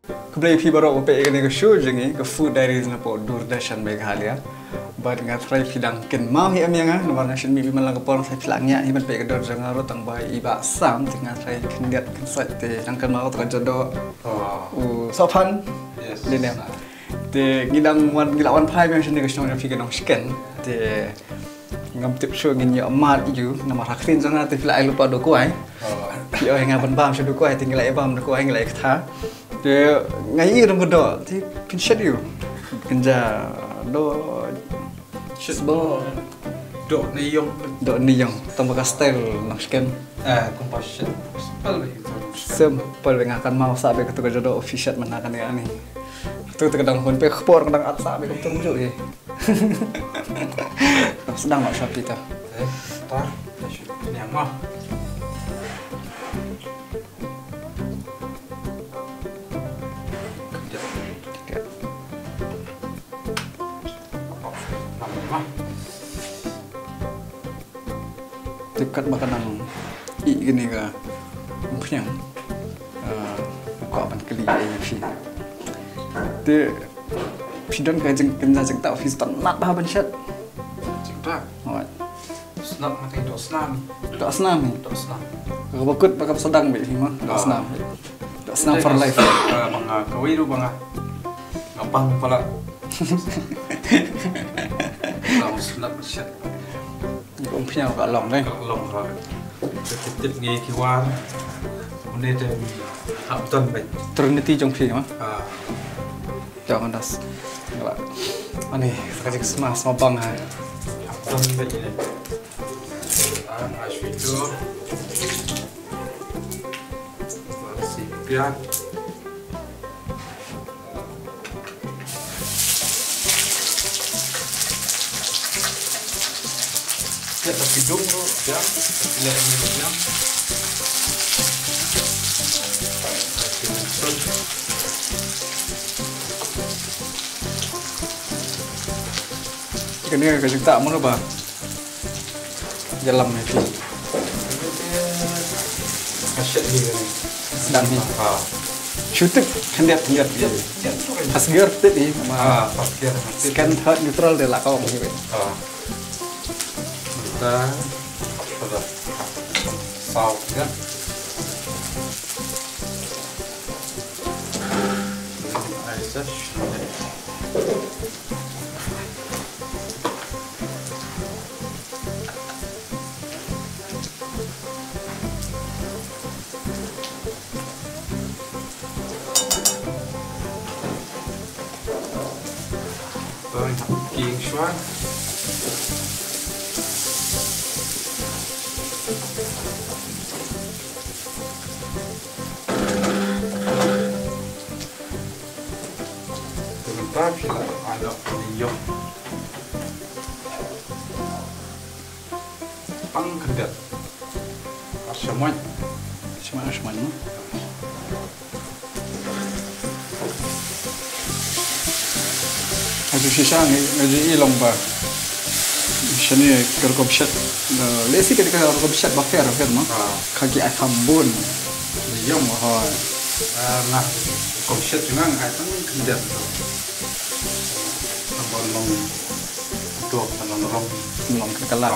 Kebetulan pi baru apa ini ke show jengi ke Food Diaries na po Doordarshan Meghalaya. Bad nga try pidang ken mau hi am yang nomor nation mi man lang ko sa pilangnya hi man pe ke dor jang aro tang bai iba sam tinga try kendiat ken sat te tang kan mau tra jodo sopan Yes. Dene te ngidang wan gilawan pai me sini ke show pi ke nong sken te ngam tip show ngin yo amat ju nomor hakrin jang te pila ai lupa do ko ai. Pi oi nga ban bam shu do ko ai tinggal ai bam do ko ai ngai tha. Dia ngai rong do ti pin shet you kenja do Shitbo do niyong do niyong tong baka style nak scan compassion. Spell itu. simple dengan akan mau sabe ketu jodo official menakan ya ni tu kadang hun pe khpor kadang at sabe ketu jo ye sedang nak shopee ta Tar, yang mah. dekat makanan i gini ka punya ko apan keli ai fi de pidon ka jeng kenja jeng ta office tan nat ba ban shat Cinta. awat Snap mati do snap. do asnam ni Do snap. ka bakut bakap sedang be fi mah do asnam for life Mga kawin o mga ngapang pala. Lang snap shit. ko punya ka long dai Long ra. Tip ngi kiwan. Une de hapton bay. Trinity jong fi mah Ah, jangan das enggak ani sekali semas mabang ha hapton bay ini. Asyik itu. Sipian. Ya tapi dong bro, ya. Lihat ini ya. ini ka jeng ta mo ba dalam ni fi Asyik ni kan. sedang ni Ah, syuting hendak hendak pas gear tip ni ma pakai scan hard neutral de la kau ni kita pada saus kan. Aisyah. King Shuan. Sebentar kita ada niok. Pangkedat. Semuanya. semana Aduh sisa ni ngaji ilong ba sini kerkop shat lesi ketika kerkop shat bakter mah kaki akambun Niok. mahal Nah, komset juga nggak kan kedat. Abang long dua panon rom. belum kekelar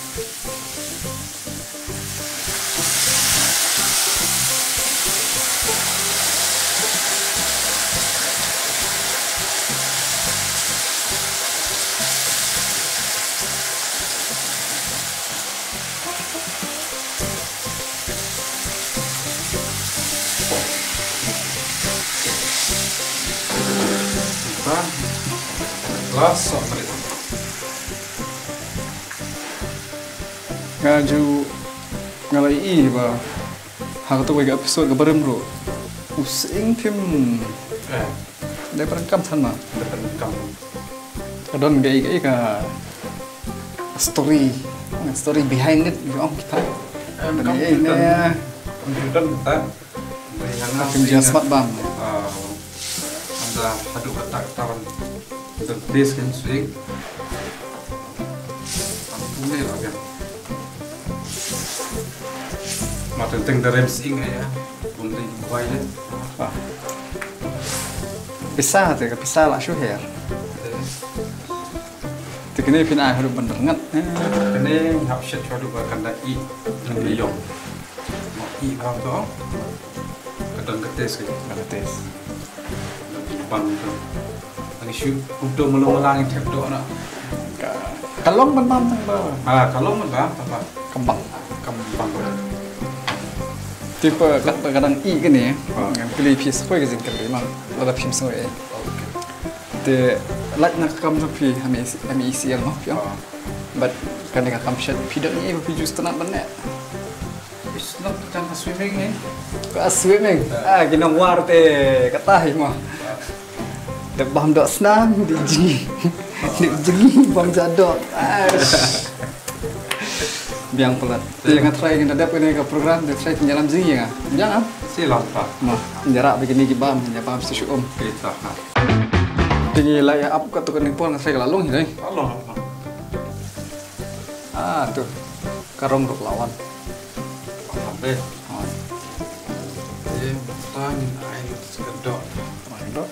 Kita langsung mereka. ngaju ngalai i ba hak tu wega episode kebarem bro using tim dari perangkap sana Depan kamu. kadon gai ka story behind it yung kita Komputer kita. akan dia smart bang Anda hadu ketak tawan. Untuk this kan swing. Ini lah kan. Mata teng dari sing ya. Bunting kuai deh. pisah tu, pisah lah syuher. Tu kini pina hidup bener ngat. Kini hap shit shadu ba kanda i nang yong. I bang tu. Kadang ketes ke. Gratis. Bang tu. Lagi shoot untuk melang yang tep do na. Kalong bam tang ba. Kalau man ba apa? Kembang. Kembang. Tipe kadang i kan ni. Yang pilih piece koi ke jengkel memang. Lada pim soi. Te lat nak kam tu pi kami isi yang mah. But kan dengan kam shot pidok ni pi just nak benek. Is not jangan swimming ni. Kau swimming. Kena war te katah mah. Dah bam dok senang di jengi. Di jengi bam jadok. Biang pelat. Jangan try kita ada punya program, dia try penjalan jengi ya. Jangan. Silam tak. Mah, jarak begini gibam, nyapa mesti syum. Kita. Tinggi layak up kat tukang pun saya kelalung ni. Allah. Tu. Karong ruk lawan. Sampai. Dia tangin air sekedok. Mandok.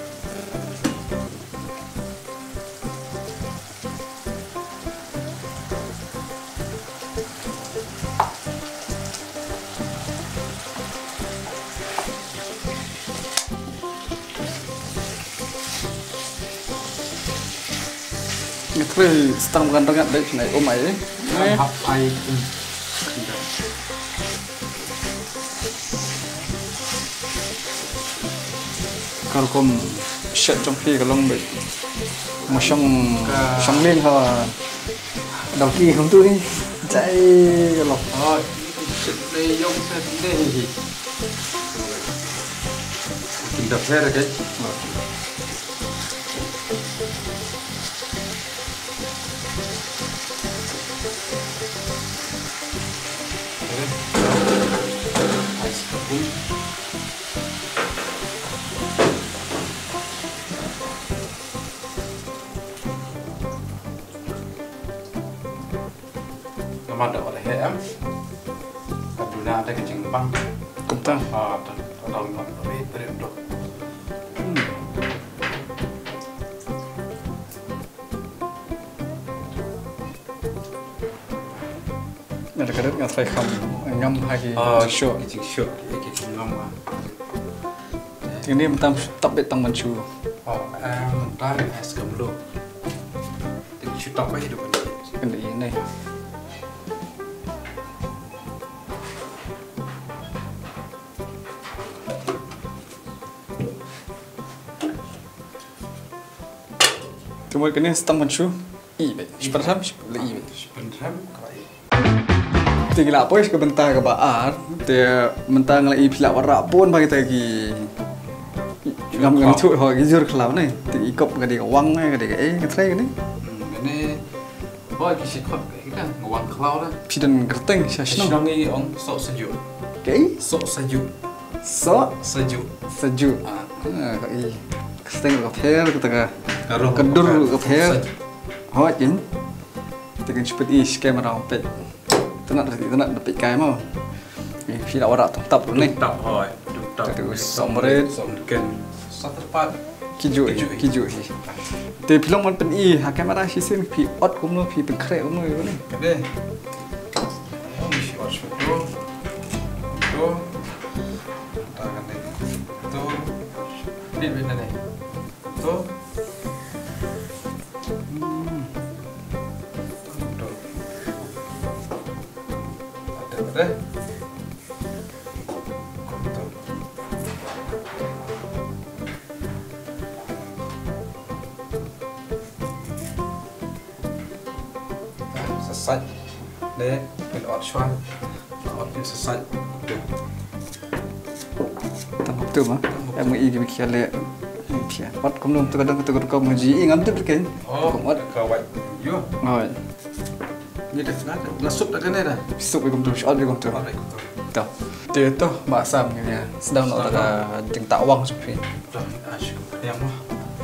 Ngetri setang bukan rengat dari sini omai ni. Hap air. Kalau kom shot trong khi kalau bị mà xong lên thôi đầu kia không tôi chạy lọc Thôi, chuyện đây dùng thế này thì mình đập hết rồi cái mà đổ lại hệ em còn ra đây cái chừng băng cũng tăng đầu nó bị bể được Ada kadang nggak try ngam lagi show. cái chừng sữa cái chừng ngâm mà Ini mentam top bet tang manchu. em ta es cầm luôn thì chụp tóc ấy được Ini ini. Kemudian ini tang manchu. Ibe. Seperti le ibe. sebenarnya kayak Tinggal apa ke bentar ke baar, dia bentar ngelai pilak warak pun bagi lagi. Ngam tu ho gijur kelau ni, ikop ke dia wang ke dia ke try ni. ini boy cái shit kok kita ngawang cloud lah Pidan gerteng syasno. Sinongi ong sok sejuk Okay. sok sejuk So sejuk sejuk. Koi gerteng ke per ke tengah. Karung Kedur ke per. sejuk. Hot jin. Tekan cepet is kamera ompet. Tenak dapat kai mau. Pilak warak tap tu ni. Tập hỏi tập Terus somret. somken satu tempat Kiju sih. Tapi film man pen kamera sih sen pi ot kumno pi pen krek kumno ni. gede oh mesti harus itu tangan ini itu ini nih itu ada selesai deh pin out shot out pin selesai Tang tu mah. Em ngi gi kia le. Kia. Ot kumno tu kadang tu kau menji ngam tu kan. oh kawan yo Ngoi. ini dah nak lasuk dah kan dah Sup kum tu shot kum tu. Tu. Dia tu bahasa ni sedang nak ada jeng tak wang supi. dah asyik yang mah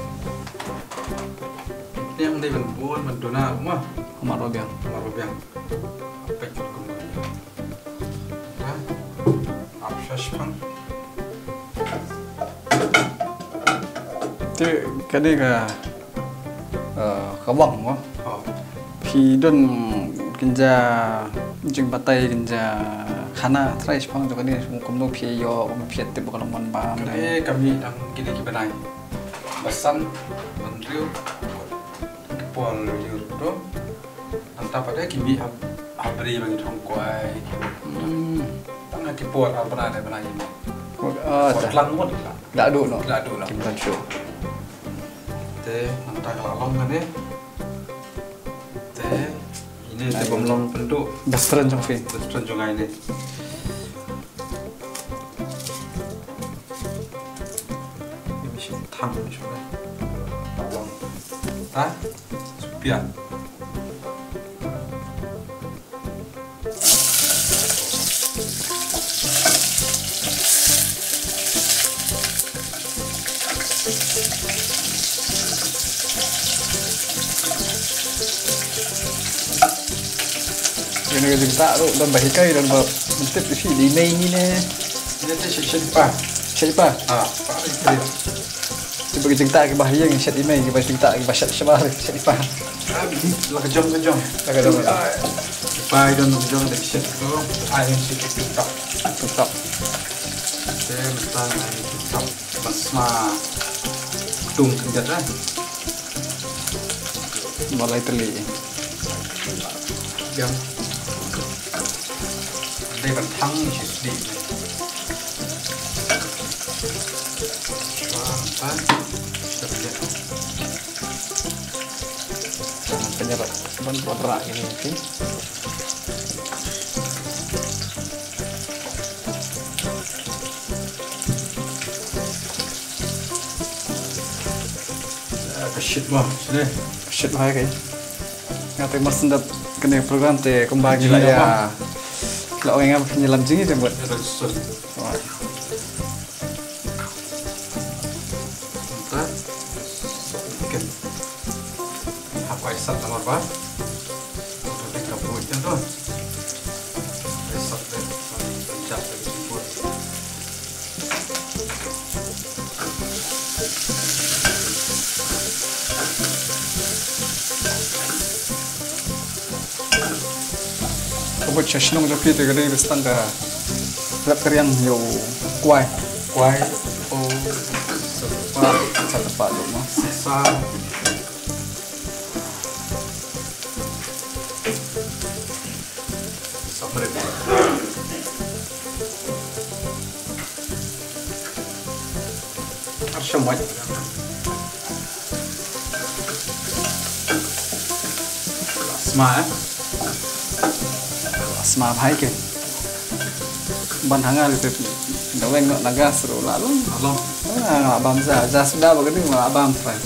yang đây mình buôn mình đồ nào cũng mà Maro biang. Maru biang apa itu kemudian nah apa sih bang Thế cái đây là có bỏng quá. Khi đơn kinh gia chừng bắt tay kinh gia khana try phong cho cái này cũng đâu phía yo cũng phía tiếp vào lòng ba này kami đang gini kita naik basan menriu kepol liur do antara pada kimi abri bagi thong kuai tanga kepol apa ada benai ini lang mut đã đủ nó kim tan show te antara long kan ni te ini te bomlong penduk bestren trong phim bestren trong ini thăm chỗ này vâng tá biển cái này chúng ta đòn 7 cây đòn bập mình tiếp cái đi mây như nè ini tu siapa pak coba kita cerita ke bahaya yang set email kita cerita ke bahasa Sabah set ipa lah kejong pai dan kejong dari set tu air sikit tutup saya letak air tutup basma tung kerja dah mulai teli yang đây còn thăng chỉ đi penyerap bantuan rak ini mungkin shit mah sini shit hai cái ngatai mas sendap kena program te kembali lah ya kalau orang yang penyelam jingi dia buat sat sama apa? Udah kabutnya tuh. Sat deh, pencet lagi sibuk. Kabut chashnong tapi tu kalau bestang ke rap kerian yo kuai oh setepat tu mah semua asma hai ke ban hangal itu dah weng nak naga seru lalu abam za sudah begini malah abam try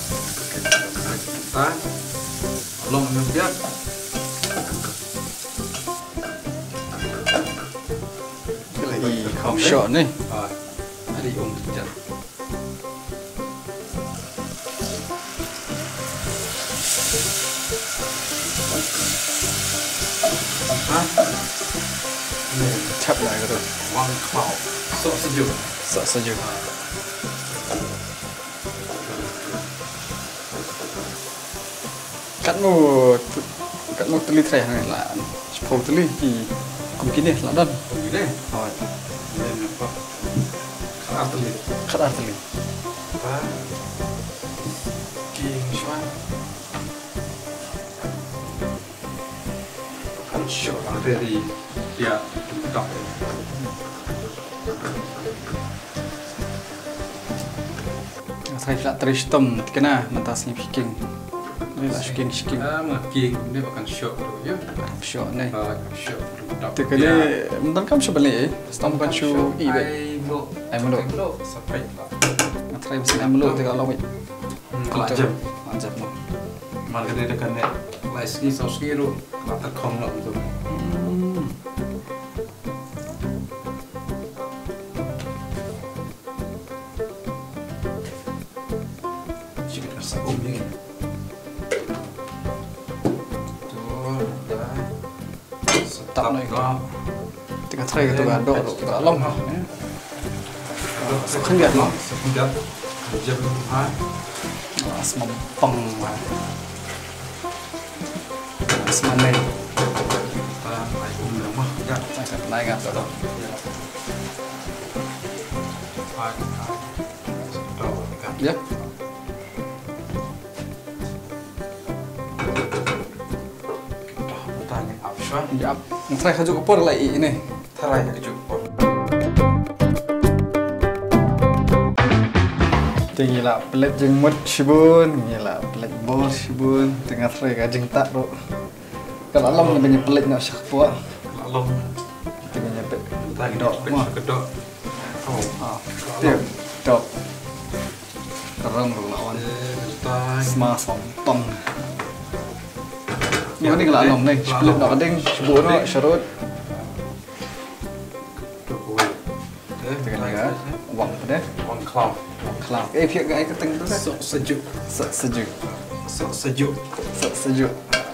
long biar không short nih hari kerja chập lại rồi quăng khảo sợ sejuk cắt một teli tray này là phô teli thì cũng kín này là đơn rồi khát ăn teli và kiêng xoan kan show dari dia tutup saya tak teristem kena mentas ni picking ni lah shiking mah kiêng ni bukan show tu ya show ni show tutup tu kali mentan kam show balik stam bukan show ibe ai melo sampai lah try mesin ai melo tu kalau wei lanjut mah malah dia dekat ni lagi sauski tu latar kong lah tu tao này có thì cái tray của tôi là độ lông không biết nó jam hai semampang lah semanai ta ai mah ya saya naik nggak tuh hai ya tanya apa ya saya kerja kupor lagi ini tarai kejupor tinggi lah pelet jengmut sibun gila pelet bol sibun tengah saya kajeng tak bro kalau alam banyak pelet nak syak puak lalu tengah nyampe tadi dok mah kedok oh dia dok kerang bro lawan tanya semua sompong ini kan kalau alam nih pelet nak kadang sibun nak syarut tengah ya uang pada on cloud kelak pihak gaya keteng tu kan sok sejuk sejuk sok sejuk sejuk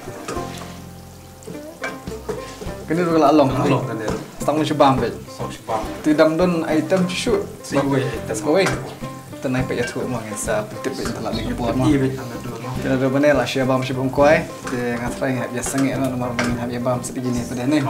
kena dulu kalau along lalu kan dia setang lu coba ambil sok sipang tidak don item shoot siwe sekawai tenai pe yatu mo ngin sa petip pe telah lagi buat mo iya anda dulu kena do bane lah sia bam si bom koi te ngatrai ngap biasa ngi no nomor bang hab ya bam sedigi ni pada ni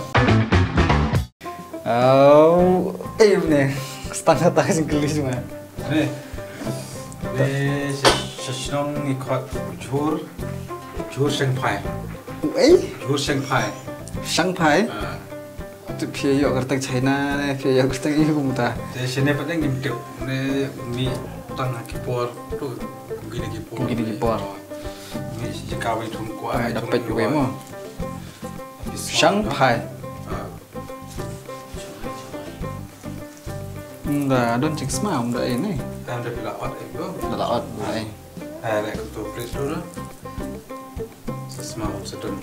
oh ne setengah tak sing gelis cuma 네. 네, 시long 이컷 jur sengpai. Jur sengpai. Shanghai tu phe yo kertang China ne phe yo kertang ibu muta 네, sini pada ngimtip. 네, mi tang kipor tu gini kipor. Mi jikawi tum kuai dapat juga mo Shanghai nda don cik smam da ini Anda bila ot itu. da laot ai Ada kutu prit tu. Sesma sedun.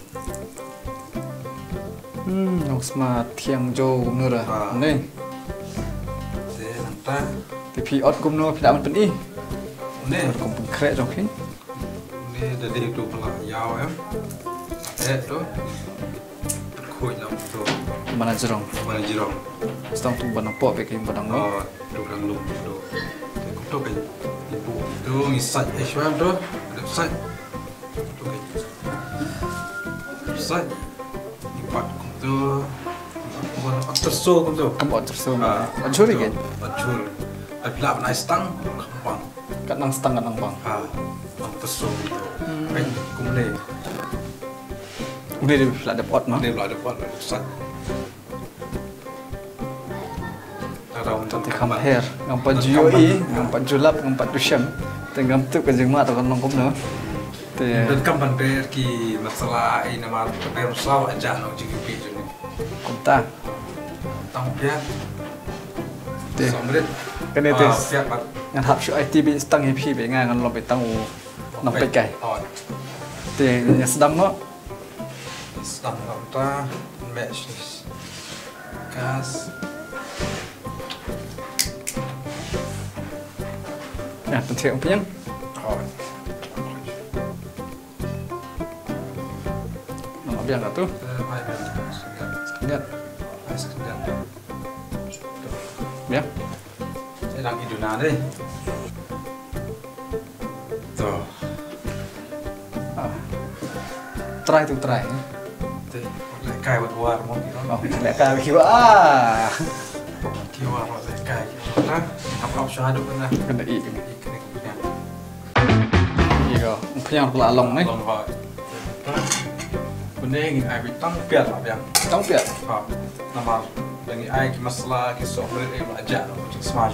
sma thiang jo gum nura ne 네, nanti. ti phi ot gum no phi da man pen i 네, kum pun kre jong khin 네, dari itu pelak yau em. Tu. Khui nam tu. mana jerong Mana jirong. stang tu ban po pe kim padang no Đồ răng lục đồ cũng tốt cái bộ đồ nghỉ sạch ấy xem đó được sạch sạch đi bắt cũng tốt còn bắt terso cũng tốt kam ot terso ot churi gen bắt chur tapi lah naik stang kampang kat nang stang kat nang bang bắt terso cũng tốt bên cũng đây udah di phi da pot ma đây loại được bắt được sạch Tante compare ngampa jui ngampa julap ngampa tusyam te ngam tu ka jengma to kan nongkom no te dan kapan pergi masalah ini nama persawa aja no jadi pijak ni kunta tang pihak te Samrit. kan te Pihak bat. ngan hap shu IT bi stang he phi be nga ngan lo be tang u nam pe kai Oh. te nya sedang no Sedang kita match gas. ya tante ông piang Oh. no piang tu Hai sekian. lihat Hai sekian. ya Saya lagi duna deh. Tuh. try tu try Tuh. Lekai buat war mau gitu. oh lek ka ki ah Kiwa buat lekai. Nah, apa syahadu kan? kena i Ini punya. i go piang pula long ni Long vai. Kuning ai bitang piat lah yang. tang piat Nama dengan ai masalah kisah mereka belajar macam semaju.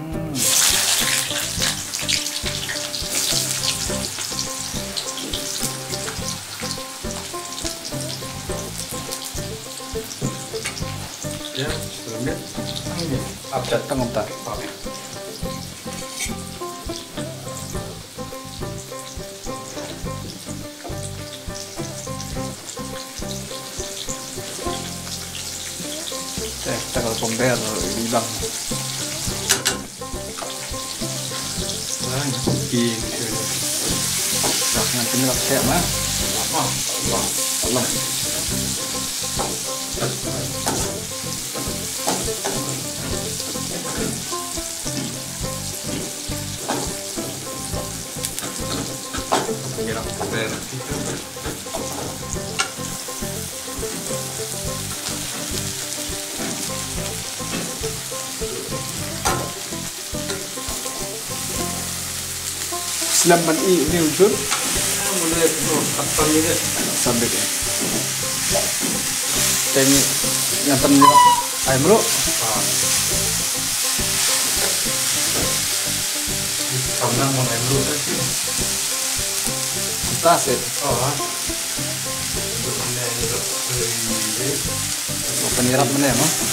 Ya, sebelumnya ini update tang ta apa? takal bomber di bang Ini rak ngan penyelak saya mah apa? Allah benar itu. Selamat ini ujur. Mulai apa ini? Sambil ya. Ini yang ternyata ayam bro. Karena mau main dulu kan? Kita sih. Untuk ini Penyerap mana ya, Mas?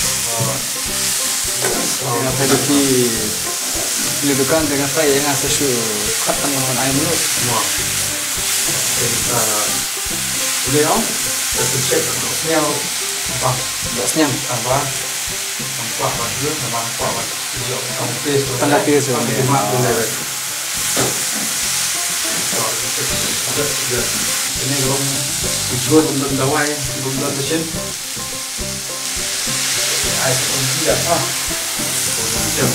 Dengan saya kedudukan dengan saya yang sesu katan dengan ayam dulu. semua. Kita udah ya, kita cek sinyal apa? Enggak senyum. Apa? Nampak baju, nampak baju. Tampil, Tampil so. Mak boleh. Ini belum tujuan untuk dawai, belum mesin. Air pun tidak jam.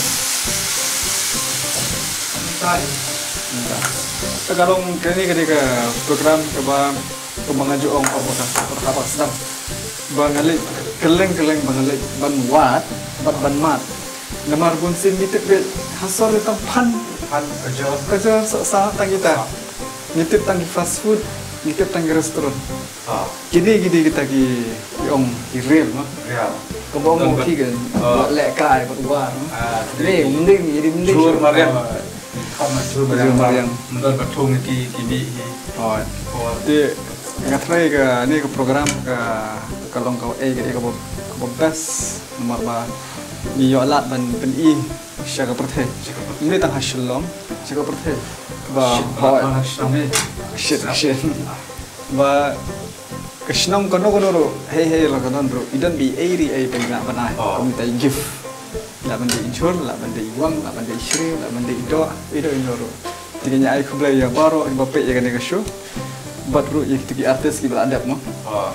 Kalau kini ketika program kembangan juang apa sedang bangalik keleng bangalik ban wat ban mat namar pun sim bitip hasor tang pan kerja sa tang kita nitip tang fast food nitip tang restoran gini kita ki om real no Real. kebong mau ki kan lek kai buat war ni mending Jur Mariam. Jur Mariam. Menurut betul ki kini. oh di ngatrai ke ini ke program ke kalong kau ke bes nomor ba ni yolat ban i syaga perthe ini tang hasilom syaga perthe ba shit ba kesnam kono ro hey la kono ro idan bi ai penga banai kami tai gift la ban di injur la ban di wang la ban di shri la ban di do ro tiganya ai kublai ya baro bape ya kan ke show baru yang tegi artis kita adab mo.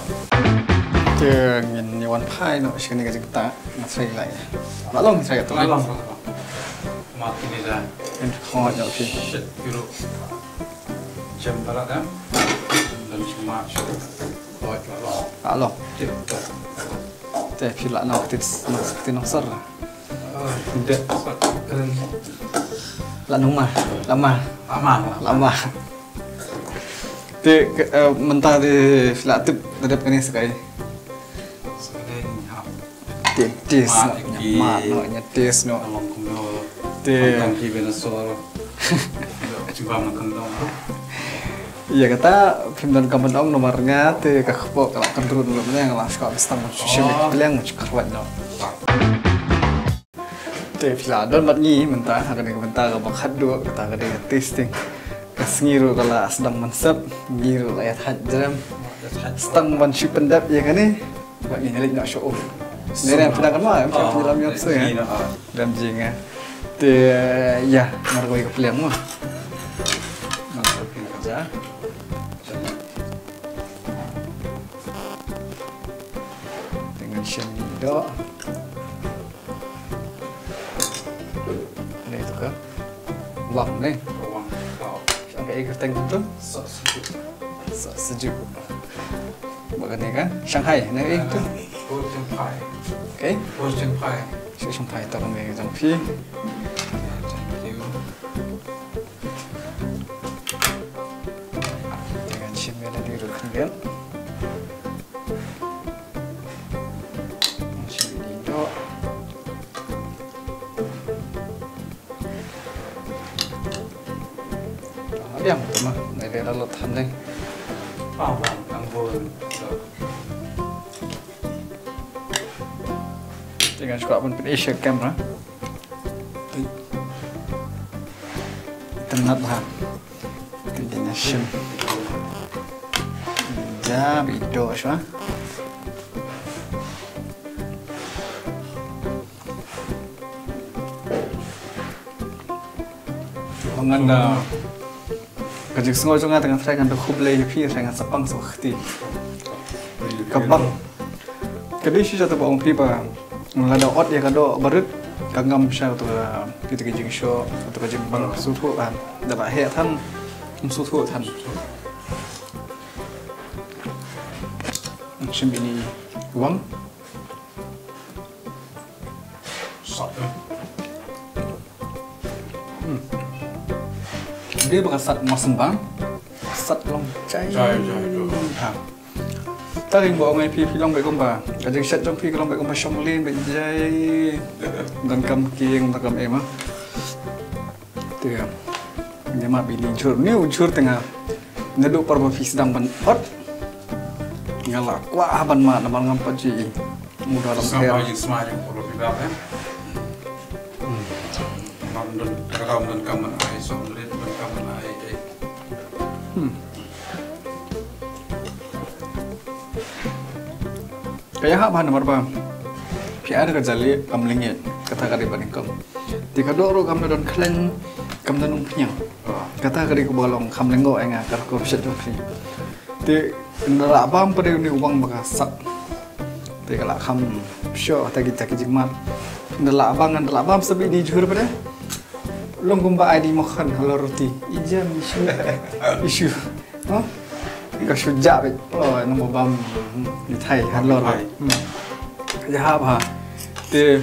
Dengan nyawan pai no sini kita ngasih lagi. Malong saya tu. Malong. Mati ni dah. Oh ya okey. Shit, biru. Jam barat kan? Dan cuma shit. Oh, Malong. Teh pila nak seperti nasar. Tidak. Keren. Lama. Teh mentah di flatip terhadap kini sekali. Tes no tes no. Teh. Coba makan dong. Iya kata film kampung dong nomornya teh kakpo kalau kendurun dulu yang las kau bestang macam yang cekerwan no. Teh filadon mat ni mentah akan dengan mentah kalau bakat dua kata akan dengan testing. Ngiru kalau sedang mensep ngiru ayat hajram sedang mensyuk pendap ya kan ni buat nyalik nak show off sendiri yang pernah kan mah macam penyelam yang tu ya dalam jinga tu ya margoi kepeliang mah kerja dengan shenido ni tu kan wang ni kayak kerteng tu sejuk begini kan Shanghai ni tu okay Shanghai tak ramai macam pi dengan cimi ada di ruang dia cimi itu yang tu mah, nanti lalu tanding. Anggur. Jangan suka pun pilih share kamera. Tenat lah. Tindakan sim. Jam itu sah. Menganda. Kerja semua juga dengan saya kan cukup leh pi saya kan sepang seperti kebang. Kedai sih satu bawang pi bah melada ot ya kado berut kanggam saya tu kita kerja show atau kerja bang suhu kan dapat head kan Unsur tu tan. Macam ini uang. Sat. Dia bukan sat mas sembang. Sat long cai. Cai. Ha. Taring bawa ngai pi long baik kompa. Kadang sat trong pi long baik kompa shong len baik jai. Dan kam king dan kam ema. Tu ya. Dia mak bini jur ni ujur tengah. Nadu parba fi sedang ban hot. Ngala kuah ban ma namal ngam paji. Mudah lam Sampai her. yang semua yang perlu dibahas. Mandun karam dan kaman ai somlet dan kaman ai. Kaya hak bahan nomor bang. Pia ada kerjali kamlingit kata kali banding kam. Tika doro kam don kleng kam dan umpiang. Kata kali ku balong kam lengo enga kar ko set do fi. Ti ndala bam pada ni uang bakasak. Ti kala kam syo ta kita kijingmat. Ndala bam sabi di jur pada. Long gumba ai di makan halal roti. Ijam isu. Oh. Ka syujak bet. Oh nombor bam di Thai halal. Jahat ha. Ti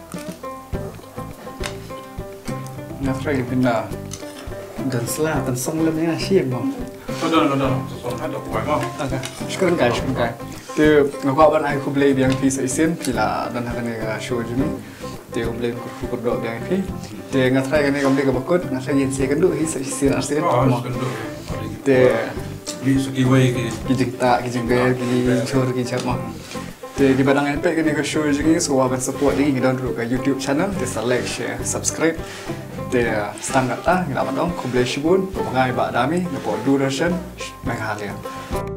Nafrai pindah dan selah dan song lem ni siap bang. Sudah. Sesuatu ada kuat mau. Okay. Syukur kai. Tu ngakau ban ai ku play biang pi seisen pila dan akan ni show juni. Tu play ku dok biang pi. Tu ngatrai kan ni kamli ka bakut ngatrai yen se kan du hi seisen asen mo. Tu Di segi way ke. kijing gaya chor ki chap mo. Tu di badang epic kan ni ka show juni so akan support ni kita dulu ke YouTube channel tu like share subscribe. Te stang kata ngila madong ku play shibun pakai ba dami ngapo durashan menghalia.